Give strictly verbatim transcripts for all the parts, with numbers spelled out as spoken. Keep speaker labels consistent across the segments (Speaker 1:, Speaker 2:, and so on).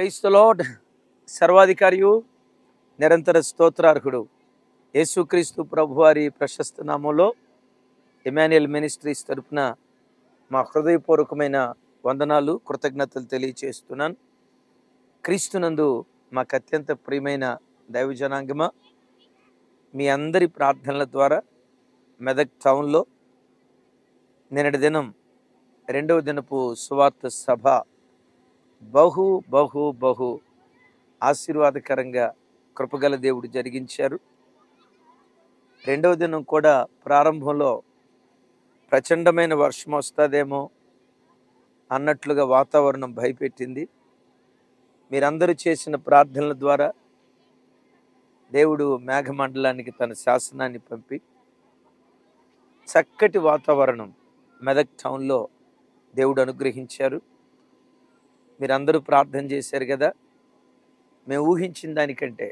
Speaker 1: Praise the lord. సర్వాధికారియు నిరంతర స్తోత్రార్హుడు యేసుక్రీస్తు ప్రభువారి ప్రశస్త నామంలో ఇమాన్యుయల్ మినిస్ట్రీస్ తరపున మా హృదయపూర్వకమైన వందనాలు, కృతజ్ఞతలు తెలియచేస్తున్నాను. క్రీస్తునందు మాకు అత్యంత ప్రియమైన దైవ జనాంగమా, మీ అందరి ప్రార్థనల ద్వారా మెదక్ టౌన్లో నిన్నటి దినం రెండవ దినపు సువార్త సభ బహు బహు బహు ఆశీర్వాదకరంగా కృపగల దేవుడు జరిగించారు. రెండవ దినం కూడా ప్రారంభంలో ప్రచండమైన వర్షం వస్తుందేమో అన్నట్లుగా వాతావరణం భయపెట్టింది. మీరందరూ చేసిన ప్రార్థనల ద్వారా దేవుడు మేఘమండలానికి తన శాసనాన్ని పంపి చక్కటి వాతావరణం మెదక్ టౌన్లో దేవుడు అనుగ్రహించారు. మీరందరూ ప్రార్థన చేశారు కదా. మేము ఊహించిన దానికంటే,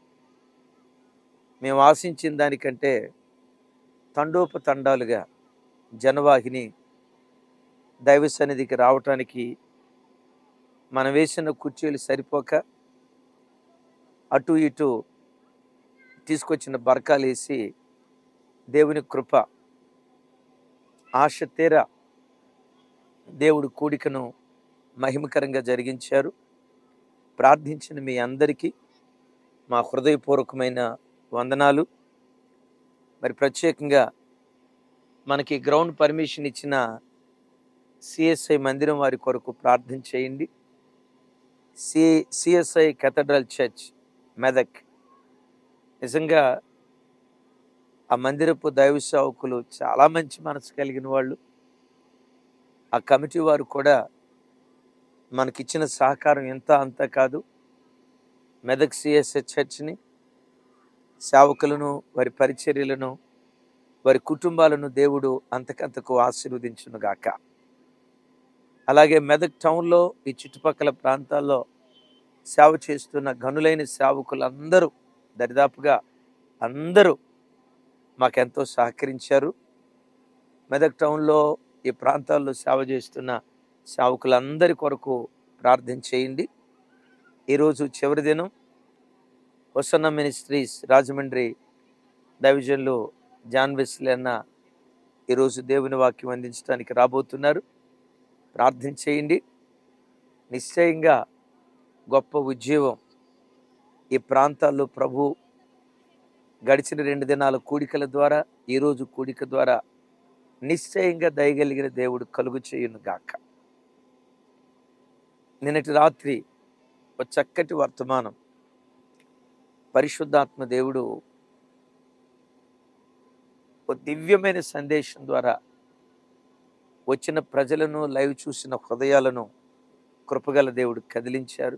Speaker 1: మేము ఆశించిన దానికంటే తండోపతండాలుగా జనవాహిని దైవ సన్నిధికి రావటానికి మనం వేసిన కుర్చీలు సరిపోక అటు ఇటు తీసుకొచ్చిన బరకాలు వేసి దేవుని కృప ఆశ తీర దేవుడు కూడికను మహిమకరంగా జరిగించారు. ప్రార్థించిన మీ అందరికీ మా హృదయపూర్వకమైన వందనాలు. మరి ప్రత్యేకంగా మనకి గ్రౌండ్ పర్మిషన్ ఇచ్చిన సిఎస్ఐ మందిరం వారి కొరకు ప్రార్థన చేయండి. C CSI cathedral church Medak, నిజంగా ఆ మందిరపు దైవ సేవకులు చాలా మంచి మనసు కలిగిన వాళ్ళు. ఆ కమిటీ వారు కూడా మనకిచ్చిన సహకారం ఎంత అంతా కాదు. మెదక్ సిఎస్ఐ చర్చ్ని, సేవకులను, వారి పరిచర్యలను, వారి కుటుంబాలను దేవుడు అంతకంతకు ఆశీర్వదించునుగాక. అలాగే మెదక్ టౌన్లో ఈ చుట్టుపక్కల ప్రాంతాల్లో సేవ చేస్తున్న గనులైన సేవకులందరూ, దరిదాపుగా అందరూ మాకెంతో సహకరించారు. మెదక్ టౌన్లో ఈ ప్రాంతాల్లో సేవ చేస్తున్న సేవకులందరి కొరకు ప్రార్థన చేయండి. ఈరోజు చివరి దినం. హోసన్న మినిస్ట్రీస్ రాజమండ్రి దైవజనులు జాన్ వెస్లీ అన్న ఈరోజు దేవుని వాక్యం అందించడానికి రాబోతున్నారు. ప్రార్థన చేయండి. నిశ్చయంగా గొప్ప ఉద్యోగం ఈ ప్రాంతాల్లో ప్రభు గడిచిన రెండు దినాల కూడికల ద్వారా, ఈరోజు కూడిక ద్వారా నిశ్చయంగా దయగలిగిన దేవుడు కలుగు చేయును గాక. నిన్నటి రాత్రి ఒక చక్కటి వర్తమానం పరిశుద్ధాత్మ దేవుడు ఒక దివ్యమైన సందేశం ద్వారా వచ్చిన ప్రజలను, లైవ్ చూసిన హృదయాలను కృపగల దేవుడు కదిలించారు.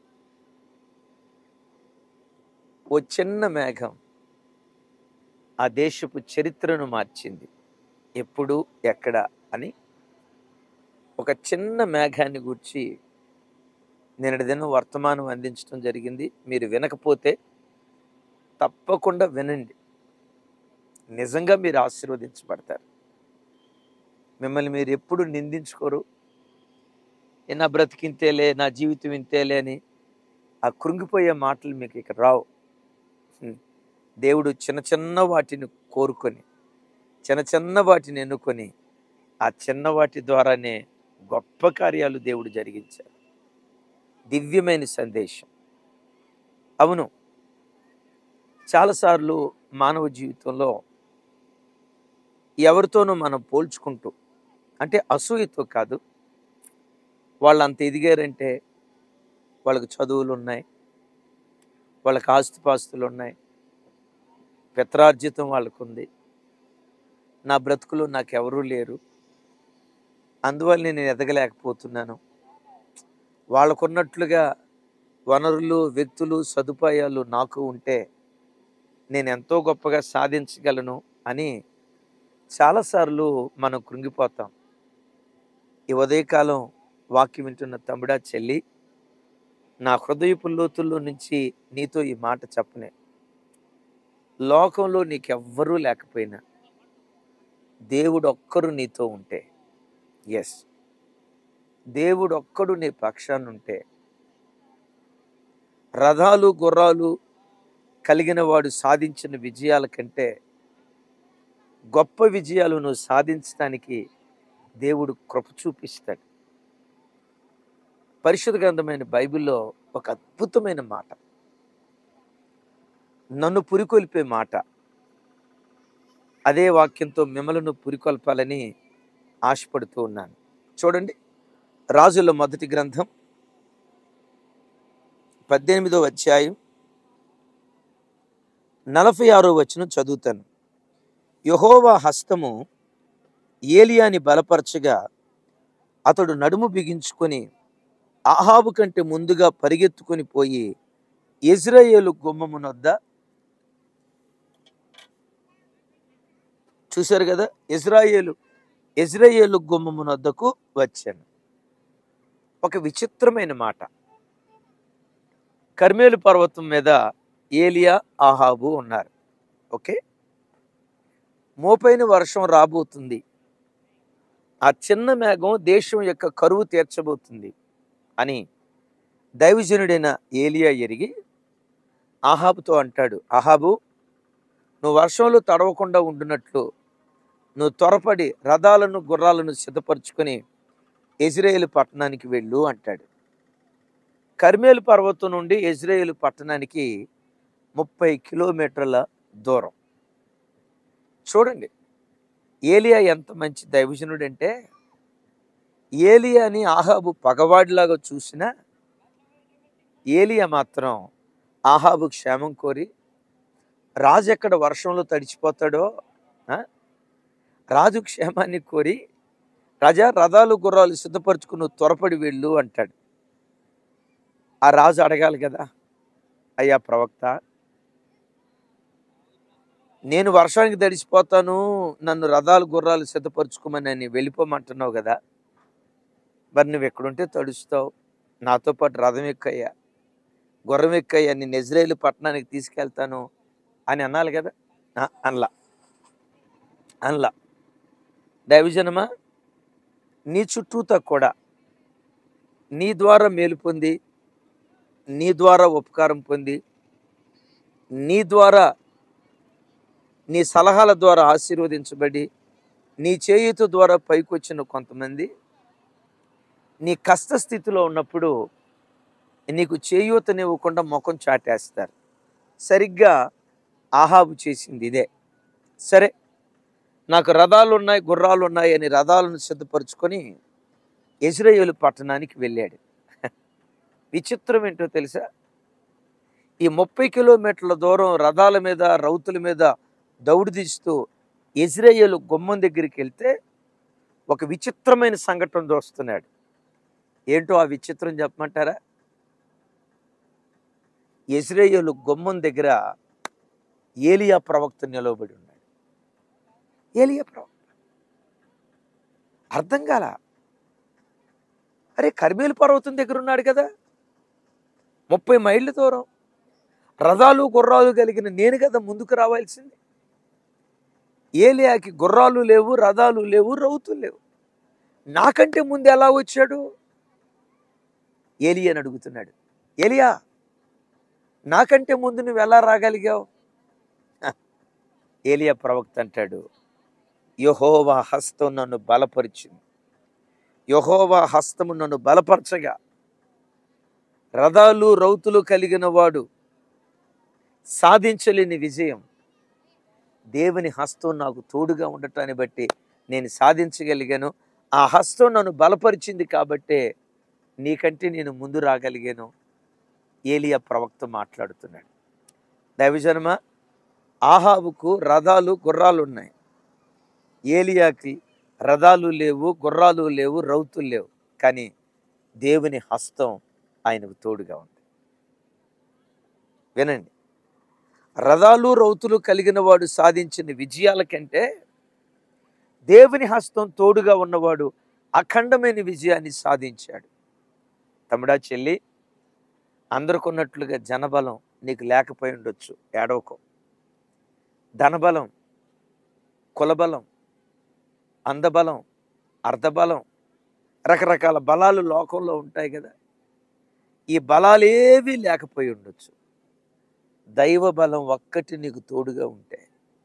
Speaker 1: ఓ చిన్న మేఘం ఆ దేశపు చరిత్రను మార్చింది. ఎప్పుడు, ఎక్కడ అని ఒక చిన్న మేఘాన్ని గూర్చి నిన్నటి దినం వర్తమానం అందించడం జరిగింది. మీరు వినకపోతే తప్పకుండా వినండి. నిజంగా మీరు ఆశీర్వదించబడతారు. మిమ్మల్ని మీరు ఎప్పుడు నిందించుకోరు. నా బ్రతికింతేలే, నా జీవితం ఇంతేలే అని ఆ కృంగిపోయే మాటలు మీకు ఇక రావు. దేవుడు చిన్న చిన్న వాటిని కోరుకొని, చిన్న చిన్న వాటిని ఎన్నుకొని, ఆ చిన్న వాటి ద్వారానే గొప్ప కార్యాలు దేవుడు జరిగించారు. దివ్యమైన సందేశం. అవును, చాలాసార్లు మానవ జీవితంలో ఎవరితోనూ మనం పోల్చుకుంటూ, అంటే అసూయతో కాదు, వాళ్ళు అంత ఎదిగారంటే వాళ్ళకి చదువులు ఉన్నాయి, వాళ్ళకి ఆస్తిపాస్తులు ఉన్నాయి, పిత్రార్జితం వాళ్ళకు ఉంది, నా బ్రతుకులు నాకెవరూ లేరు, అందువల్ల నేను ఎదగలేకపోతున్నాను, వాళ్ళకున్నట్లుగా వనరులు, వ్యక్తులు, సదుపాయాలు నాకు ఉంటే నేను ఎంతో గొప్పగా సాధించగలను అని చాలాసార్లు మనం కృంగిపోతాం. ఈ ఉదయకాలం వాక్యం వింటున్న తమ్ముడా, చెల్లి, నా హృదయపు లోతుల్లో నుంచి నీతో ఈ మాట చెప్పనే. లోకంలో నీకెవ్వరూ లేకపోయినా దేవుడు ఒక్కరు నీతో ఉంటే, ఎస్, దేవుడు ఒక్కడు నీ పక్షాన ఉంటే రథాలు గుర్రాలు కలిగిన వాడు సాధించిన విజయాల కంటే గొప్ప విజయాలు నువ్వు సాధించడానికి దేవుడు కృప చూపిస్తాడు. పరిశుద్ధ గ్రంథమైన బైబిల్లో ఒక అద్భుతమైన మాట, నన్ను పురికొల్పే మాట. అదే వాక్యంతో మిమ్మలను పురికొల్పాలని ఆశపడుతూ ఉన్నాను. చూడండి, రాజుల మొదటి గ్రంథం పద్దెనిమిదో అధ్యాయం నలభై ఆరో వచనం చదువుతాను. యెహోవా హస్తము ఏలియాని బలపరచగా అతడు నడుము బిగించుకొని ఆహాబు కంటే ముందుగా పరిగెత్తుకొని పోయి యెజ్రెయేలు గుమ్మమునొద్ద, చూశారు కదా, ఇజ్రాయేలు యెజ్రెయేలు గుమ్మమునొద్దకు వచ్చాను. ఒక విచిత్రమైన మాట. కర్మేలు పర్వతం మీద ఏలియా ఆహాబు ఉన్నారు. ఓకే, మోపైన వర్షం రాబోతుంది, ఆ చిన్న మేఘం దేశం యొక్క కరువు తీర్చబోతుంది అని దైవజనుడైన ఏలియా ఎరిగి ఆహాబుతో అంటాడు, ఆహాబు, నువ్వు వర్షంలో తడవకుండా ఉండునట్లు నువ్వు త్వరపడి రథాలను గుర్రాలను సిద్ధపరచుకొని యెజ్రెయేలు పట్టణానికి వెళ్ళు అంటాడు. కర్మేలు పర్వతం నుండి యెజ్రెయేలు పట్టణానికి ముప్పై కిలోమీటర్ల దూరం. చూడండి, ఏలియా ఎంత మంచి దైవజనుడు అంటే, ఏలియాని ఆహాబు పగవాడిలాగా చూసినా ఏలియా మాత్రం ఆహాబు క్షేమం కోరి, రాజు ఎక్కడ వర్షంలో తడిచిపోతాడో రాజు క్షేమాన్ని కోరి, రాజా రథాలు గుర్రాలు సిద్ధపరచుకుని త్వరపడి వెళ్ళు అంటాడు. ఆ రాజు అడగాలి కదా, అయ్యా ప్రవక్త, నేను వర్షానికి తడిసిపోతాను, నన్ను రథాలు గుర్రాలు సిద్ధపరచుకోమని అని వెళ్ళిపోమంటున్నావు కదా, మరి నువ్వు ఎక్కడుంటే తడుస్తావు, నాతో పాటు రథం ఎక్కయ్యా, గుర్రం ఎక్కయ్యా, నేను యెజ్రెయేలు పట్టణానికి తీసుకెళ్తాను అని అనాలి కదా. అనలా అనలా దైవజనమా, నీ చుట్టూతా కూడా నీ ద్వారా మేలు పొంది, నీ ద్వారా ఉపకారం పొంది, నీ ద్వారా నీ సలహాల ద్వారా ఆశీర్వదించబడి, నీ చేయుత ద్వారా పైకొచ్చిన కొంతమంది నీ కష్టస్థితిలో ఉన్నప్పుడు నీకు చేయూతనివ్వకుండా ముఖం చాటేస్తారు. సరిగ్గా ఆహాబు చేసింది ఇదే. సరే, నాకు రథాలు ఉన్నాయి, గుర్రాలు ఉన్నాయి అని రథాలను సిద్ధపరచుకొని యెజ్రెయేలు పట్టణానికి వెళ్ళాడు. విచిత్రం ఏంటో తెలుసా, ఈ ముప్పై కిలోమీటర్ల దూరం రథాల మీద రౌతుల మీద దౌడు తీస్తూ యెజ్రెయేలు గుమ్మం దగ్గరికి వెళ్తే ఒక విచిత్రమైన సంఘటన చూస్తున్నాడు. ఏంటో ఆ విచిత్రం చెప్పమంటారా? యెజ్రెయేలు గుమ్మం దగ్గర ఏలియా ప్రవక్త నిలవబడి ఉన్నాడు. ఏలియా ప్రవక్త అర్థం కాల. అరే, కర్మేలు పర్వతం దగ్గర ఉన్నాడు కదా, ముప్పై మైళ్ళ దూరం, రథాలు గుర్రాలు కలిగిన నేను కదా ముందుకు రావాల్సింది. ఏలియాకి గుర్రాలు లేవు, రథాలు లేవు, రౌతులు లేవు, నాకంటే ముందు ఎలా వచ్చాడు? ఏలియాని అడుగుతున్నాడు, ఏలియా, నాకంటే ముందు నువ్వు ఎలా రాగలిగావు? ఏలియా ప్రవక్త అంటాడు, యెహోవా హస్తం నన్ను బలపరిచింది. యెహోవా హస్తము నన్ను బలపరచగా రథాలు రౌతులు కలిగిన వాడు సాధించలేని విజయం దేవుని హస్తం నాకు తోడుగా ఉండటాన్ని బట్టి నేను సాధించగలిగాను. ఆ హస్తం నన్ను బలపరిచింది కాబట్టే నీకంటే నేను ముందు రాగలిగాను. ఏలియా ప్రవక్త మాట్లాడుతున్నాడు. దైవజనమ, ఆహాబుకు రథాలు గుర్రాలు ఉన్నాయి, ఏలియాకి రథాలు లేవు, గుర్రాలు లేవు, రౌతులు లేవు, కానీ దేవుని హస్తం ఆయనకు తోడుగా ఉంది. వినండి, రథాలు రౌతులు కలిగిన వాడు సాధించిన విజయాల కంటే దేవుని హస్తం తోడుగా ఉన్నవాడు అఖండమైన విజయాన్ని సాధించాడు. తమ్ముడా, చెల్లి, అందరికున్నట్లుగా జనబలం నీకు లేకపోయి ఉండొచ్చు, ఏడవకో. ధనబలం, కులబలం, అందబలం, అర్ధబలం, రకరకాల బలాలు లోకంలో ఉంటాయి కదా. ఈ బలాలేవీ లేకపోయి ఉండొచ్చు. దైవ బలం ఒక్కటి నీకు తోడుగా ఉంటే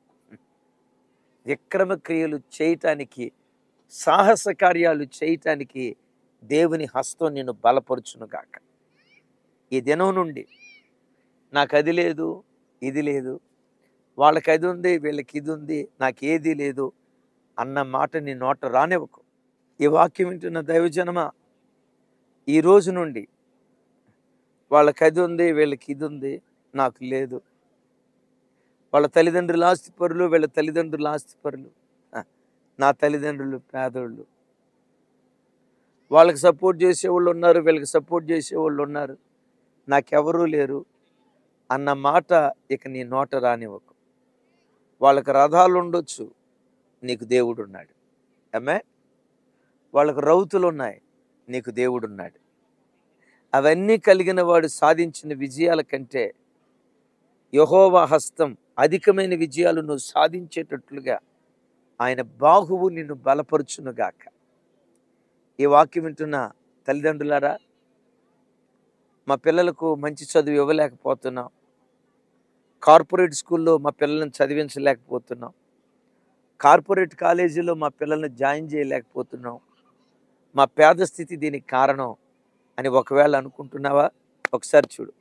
Speaker 1: విక్రమ క్రియలు చేయటానికి, సాహస కార్యాలు చేయటానికి దేవుని హస్తం నిన్ను బలపరుచునుగాక. ఈ దినం నుండి నాకు అది లేదు, ఇది లేదు, వాళ్ళకి అది ఉంది, వీళ్ళకి ఇది ఉంది, నాకు ఏది లేదు అన్న మాట నీ నోట రానివ్వకు. ఈ వాక్యం వింటున్న దైవజనమా, ఈ రోజు నుండి వాళ్ళకి అది ఉంది, వీళ్ళకి ఇది ఉంది, నాకు లేదు. వాళ్ళ తల్లిదండ్రులు ఆస్తిపరులు, వీళ్ళ తల్లిదండ్రులు ఆస్తిపరులు, నా తల్లిదండ్రులు పేదోళ్ళు, వాళ్ళకి సపోర్ట్ చేసేవాళ్ళు ఉన్నారు, వీళ్ళకి సపోర్ట్ చేసేవాళ్ళు ఉన్నారు, నాకెవరూ లేరు అన్న మాట ఇక నీ నోట రానివ్వకు. వాళ్ళకి రథాలు ఉండొచ్చు, నీకు దేవుడు ఉన్నాడు. ఆమేన్. వాళ్ళకు రౌతులు ఉన్నాయి, నీకు దేవుడు ఉన్నాడు. అవన్నీ కలిగిన వాడు సాధించిన విజయాల కంటే యెహోవా హస్తం అధికమైన విజయాలు నువ్వు సాధించేటట్లుగా ఆయన బాహువు నిన్ను బలపరుచునుగాక. ఈ వాక్యం వింటున్న తల్లిదండ్రులారా, మా పిల్లలకు మంచి చదువు ఇవ్వలేకపోతున్నాం, కార్పొరేట్ స్కూల్లో మా పిల్లల్ని చదివించలేకపోతున్నాం, కార్పొరేట్ కాలేజీలో మా పిల్లల్ని జాయిన్ చేయలేకపోతున్నాం, మా పేద స్థితి దీనికి కారణం అని ఒకవేళ అనుకుంటున్నావా? ఒకసారి చూడు.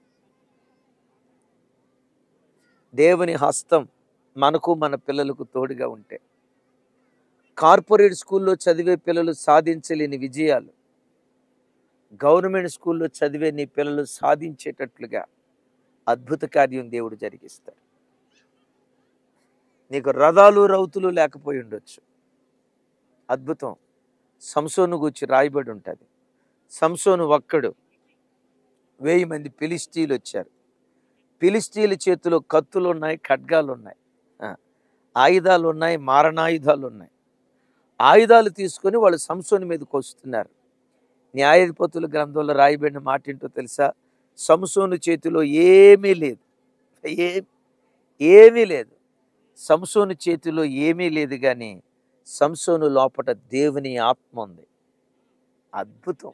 Speaker 1: దేవుని హస్తం మనకు మన పిల్లలకు తోడుగా ఉంటే కార్పొరేట్ స్కూల్లో చదివే పిల్లలు సాధించలేని విజయాలు గవర్నమెంట్ స్కూల్లో చదివే నీ పిల్లలు సాధించేటట్లుగా అద్భుత కార్యం దేవుడు జరిగిస్తాడు. నీకు రథాలు రౌతులు లేకపోయి ఉండొచ్చు, అద్భుతం సంసోను గూర్చి రాయబడి ఉంటుంది. సంసోను ఒక్కడు, వెయ్యి మంది ఫిలిష్తీయులు వచ్చారు. ఫిలిష్తీయుల చేతిలో కత్తులు ఉన్నాయి, ఖడ్గాలు ఉన్నాయి, ఆయుధాలు ఉన్నాయి, మారణాయుధాలు ఉన్నాయి. ఆయుధాలు తీసుకొని వాళ్ళు సంసోను మీదకి వస్తున్నారు. న్యాయాధిపతుల గ్రంథంలో రాయబడిన మాట ఏంటో తెలుసా? సంసోను చేతిలో ఏమీ లేదు, ఏ ఏమీ లేదు. సంసోను చేతిలో ఏమీ లేదు, కానీ సంసోను లోపట దేవుని ఆత్మ ఉంది. అద్భుతం.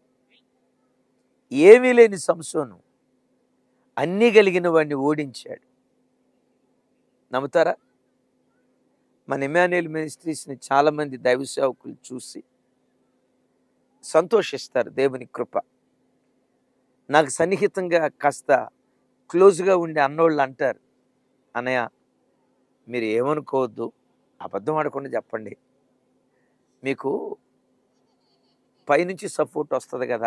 Speaker 1: ఏమీ లేని సంసోను అన్నీ కలిగిన వాడిని ఓడించాడు. నమ్ముతారా? మన ఇమ్మాన్యుయల్ మినిస్ట్రీస్ని చాలామంది దైవ సేవకులు చూసి సంతోషిస్తారు. దేవుని కృప. నాకు సన్నిహితంగా కాస్త క్లోజ్గా ఉండే అన్నోళ్ళు అంటారు, అన్నయ్య మీరు ఏమనుకోవద్దు, అబద్ధం ఆడకుండా చెప్పండి, మీకు పైనుంచి సపోర్ట్ వస్తుంది కదా,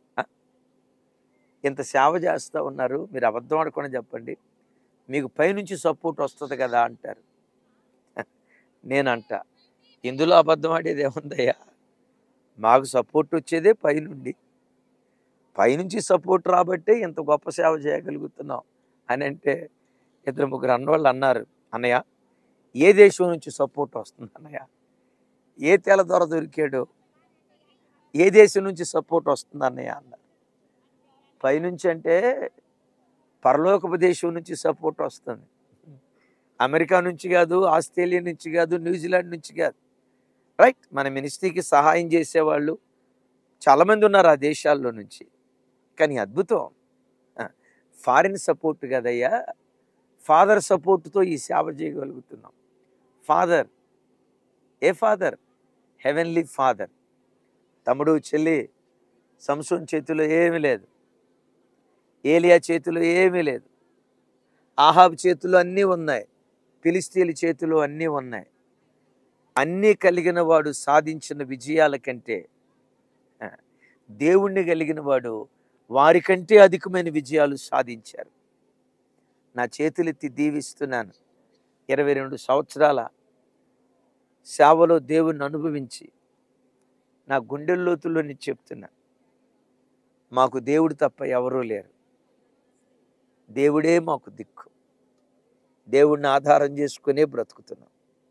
Speaker 1: ఇంత సేవ చేస్తూ ఉన్నారు, మీరు అబద్ధం ఆడకుండా చెప్పండి, మీకు పైనుంచి సపోర్ట్ వస్తుంది కదా అంటారు. నేనంట, ఇందులో అబద్ధం ఆడేది ఏముందయ్యా, మాకు సపోర్ట్ వచ్చేదే పైనుండి, పైనుంచి సపోర్ట్ రాబట్టే ఇంత గొప్ప సేవ చేయగలుగుతున్నాం అని అంటే ఇద్దరు ముగ్గురు అన్నవాళ్ళు అన్నారు, అన్నయ్య ఏ దేశం నుంచి సపోర్ట్ వస్తుంది అన్నయ్య, ఏ తెల ద్వారా దొరికాడు, ఏ దేశం నుంచి సపోర్ట్ వస్తుంది అన్నయ్య అన్నారు. పైనుంచి అంటే పరలోకపు దేశం నుంచి సపోర్ట్ వస్తుంది, అమెరికా నుంచి కాదు, ఆస్ట్రేలియా నుంచి కాదు, న్యూజిలాండ్ నుంచి కాదు. రైట్. మన మినిస్ట్రీకి సహాయం చేసేవాళ్ళు చాలామంది ఉన్నారు ఆ దేశాల్లో నుంచి. కానీ అద్భుతం, ఫారిన్ సపోర్ట్ కదయ్యా, ఫాదర్ సపోర్ట్తో ఈ సేవ చేయగలుగుతున్నాం. ఫాదర్, ఏ ఫాదర్? Heavenly father. తమ్ముడు చెల్లి, సంసోన్ చేతిలో ఏమీ లేదు, ఏలియా చేతిలో ఏమీ లేదు, ఆహాబ్ చేతిలో అన్నీ ఉన్నాయి, ఫిలిష్తీయుల చేతిలో అన్నీ ఉన్నాయి. అన్నీ కలిగిన వాడు సాధించిన విజయాల కంటే దేవుణ్ణి కలిగిన వాడు వారికంటే అధికమైన విజయాలు సాధించారు. నా చేతులెత్తి దీవిస్తున్నాను. ఇరవై రెండు సంవత్సరాల సేవలో దేవుణ్ణి అనుభవించి నా గుండె లోతుల్లోని చెప్తున్నా, మాకు దేవుడు తప్ప ఎవరూ లేరు, దేవుడే మాకు దిక్కు, దేవుడిని ఆధారం చేసుకునే బ్రతుకుతున్నాం.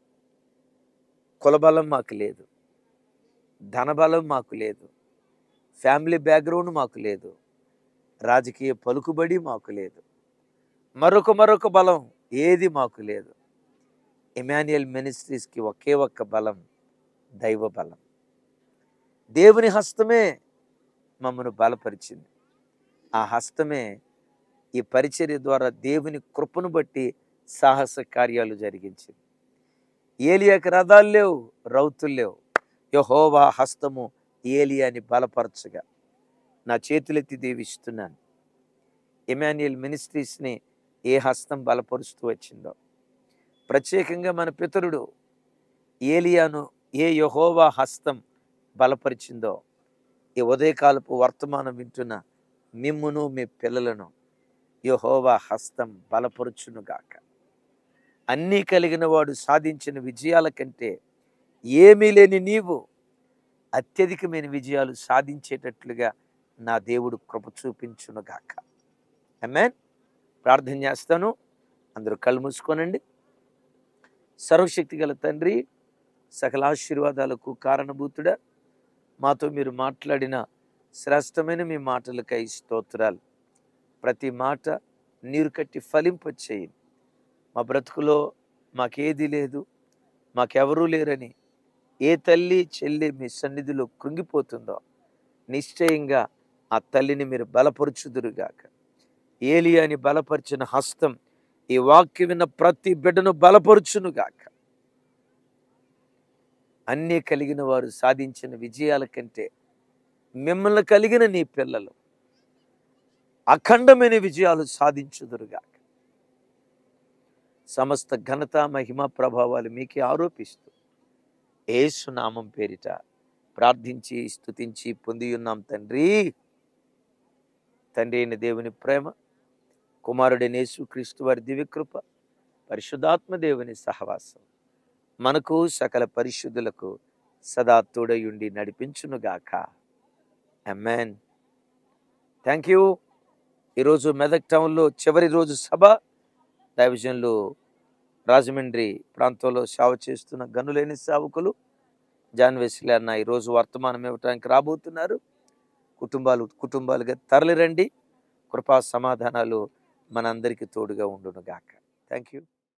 Speaker 1: కులబలం మాకు లేదు, ధనబలం మాకు లేదు, ఫ్యామిలీ బ్యాక్గ్రౌండ్ మాకు లేదు, రాజకీయ పలుకుబడి మాకు లేదు, మరొక మరొక బలం ఏది మాకు లేదు. ఇమ్మాన్యుయల్ మినిస్ట్రీస్కి ఒకే ఒక్క బలం, దైవ బలం. దేవుని హస్తమే మమ్మను బలపరిచింది. ఆ హస్తమే ఈ పరిచర్య ద్వారా దేవుని కృపను బట్టి సాహస కార్యాలు జరిగించింది. ఏలియాకి రథాలు లేవు, రౌతులు లేవు. యెహోవా హస్తము ఏలియాని బలపరచగా నా చేతులెత్తి దీవిస్తున్నాను. ఇమాన్యుయల్ మినిస్ట్రీస్ని ఏ హస్తం బలపరుస్తూ వచ్చిందో, ప్రత్యేకంగా మన పితరుడు ఏలియాను ఏ యెహోవా హస్తం బలపరిచిందో, ఈ ఉదయకాలపు వర్తమానం వింటున్న మిమ్మును మీ పిల్లలను యెహోవా హస్తం బలపరుచునుగాక. అన్నీ కలిగిన వాడు సాధించిన విజయాల కంటే ఏమీ లేని నీవు అత్యధికమైన విజయాలు సాధించేటట్లుగా నా దేవుడు కృప చూపించునుగాక. ఆమేన్. ప్రార్థన చేస్తాను. అందరూ కళ్ళు మూసుకోనండి. సర్వశక్తి గల తండ్రి, సకల ఆశీర్వాదాలకు కారణభూతుడా, మాతో మీరు మాట్లాడిన శ్రేష్టమైన మీ మాటలకై స్తోత్రాలు. ప్రతి మాట నీరు కట్టి ఫలింపచేయండి. మా బ్రతుకులో మాకేది లేదు, మాకెవరూ లేరని ఏ తల్లి చెల్లి మీ సన్నిధిలో కృంగిపోతుందో, నిశ్చయంగా ఆ తల్లిని మీరు బలపరుచుదురుగాక. ఏలియాని బలపరిచిన హస్తం ఈ వాక్యం విన్న ప్రతి బిడ్డను బలపరుచునుగాక. అన్నీ కలిగిన వారు సాధించిన విజయాల కంటే మిమ్మల్ని కలిగిన నీ పిల్లలు అఖండమైన విజయాలు సాధించుదురుగాక. సమస్త ఘనత మహిమ ప్రభావాలు మీకే ఆరోపిస్తూ యేసు నామం పేరిట ప్రార్థించి స్తుతించి పొంది ఉన్నాం తండ్రి. తండ్రి అయిన దేవుని ప్రేమ, కుమారుడైన యేసుక్రీస్తు వారి దివ్యకృప, పరిశుద్ధాత్మ దేవుని సహవాసం మనకు సకల పరిశుద్ధులకు సదా తోడయుండి నడిపించునుగాక. ఆమేన్. Thank you. ఈరోజు మెదక్ టౌన్లో చివరి రోజు సభ. దైవజనులు రాజమండ్రి ప్రాంతంలో సేవ చేస్తున్న గనులేని సేవకులు జాన్ వెస్లీ అన్న ఈరోజు వర్తమానం ఇవ్వడానికి రాబోతున్నారు. కుటుంబాలు కుటుంబాలుగా తరలిరండి. కృపా సమాధానాలు మనందరికీ తోడుగా ఉండునుగాక. Thank you.